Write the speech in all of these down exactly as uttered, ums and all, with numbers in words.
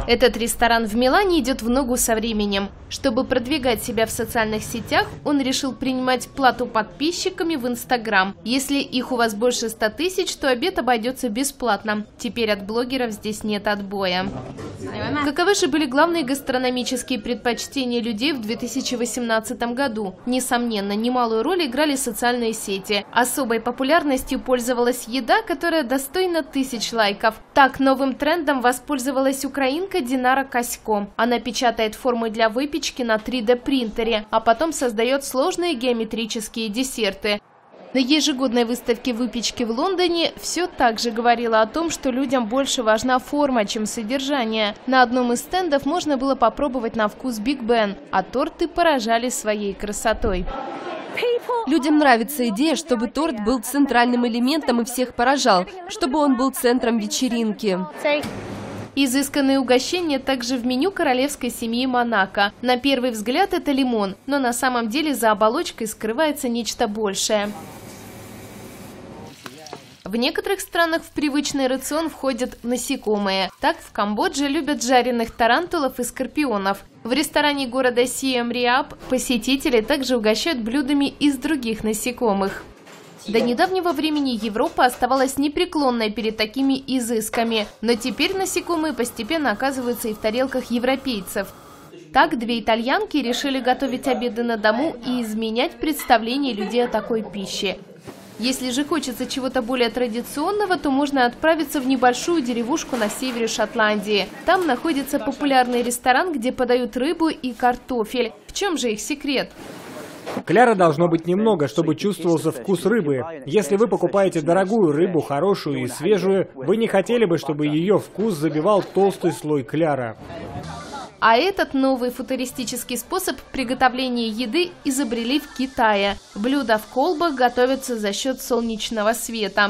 Этот ресторан в Милане идет в ногу со временем. Чтобы продвигать себя в социальных сетях, он решил принимать плату подписчиками в Инстаграм. Если их у вас больше ста тысяч, то обед обойдется бесплатно. Теперь от блогеров здесь нет отбоя. Каковы же были главные гастрономические предпочтения людей в две тысячи восемнадцатом году? Несомненно, немалую роль играли социальные сети. Особой популярностью пользовалась еда, которая достойна тысяч лайков. Так, новым трендом воспользовалась украинка Динара Касько. Она печатает формы для выпечки на три дэ принтере, а потом создает сложные геометрические десерты. На ежегодной выставке выпечки в Лондоне все так же говорило о том, что людям больше важна форма, чем содержание. На одном из стендов можно было попробовать на вкус Биг Бен, а торты поражали своей красотой. Людям нравится идея, чтобы торт был центральным элементом и всех поражал, чтобы он был центром вечеринки. Изысканные угощения также в меню королевской семьи Монако. На первый взгляд это лимон, но на самом деле за оболочкой скрывается нечто большее. В некоторых странах в привычный рацион входят насекомые. Так, в Камбодже любят жареных тарантулов и скорпионов. В ресторане города Сием-Риап посетители также угощают блюдами из других насекомых. До недавнего времени Европа оставалась непреклонной перед такими изысками, но теперь насекомые постепенно оказываются и в тарелках европейцев. Так, две итальянки решили готовить обеды на дому и изменять представление людей о такой пище. Если же хочется чего-то более традиционного, то можно отправиться в небольшую деревушку на севере Шотландии. Там находится популярный ресторан, где подают рыбу и картофель. В чем же их секрет? Кляра должно быть немного, чтобы чувствовался вкус рыбы. Если вы покупаете дорогую рыбу, хорошую и свежую, вы не хотели бы, чтобы ее вкус забивал толстый слой кляра. А этот новый футуристический способ приготовления еды изобрели в Китае. Блюда в колбах готовятся за счет солнечного света.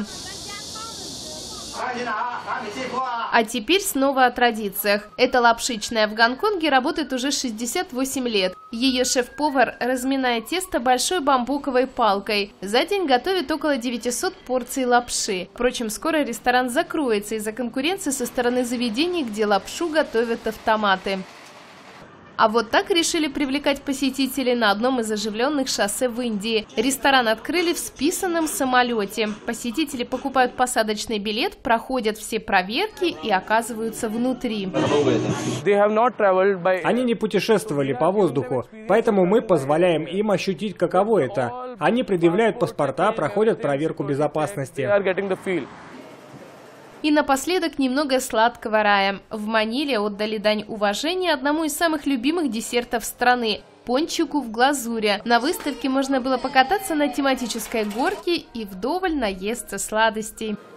А теперь снова о традициях. Эта лапшичная в Гонконге работает уже шестьдесят восемь лет. Ее шеф-повар разминает тесто большой бамбуковой палкой. За день готовит около девятисот порций лапши. Впрочем, скоро ресторан закроется из-за конкуренции со стороны заведений, где лапшу готовят автоматы. А вот так решили привлекать посетителей на одном из оживленных шоссе в Индии. Ресторан открыли в списанном самолете. Посетители покупают посадочный билет, проходят все проверки и оказываются внутри. Они не путешествовали по воздуху, поэтому мы позволяем им ощутить, каково это. Они предъявляют паспорта, проходят проверку безопасности. И напоследок немного сладкого рая. В Маниле отдали дань уважения одному из самых любимых десертов страны – пончику в глазури. На выставке можно было покататься на тематической горке и вдоволь наесться сладостей.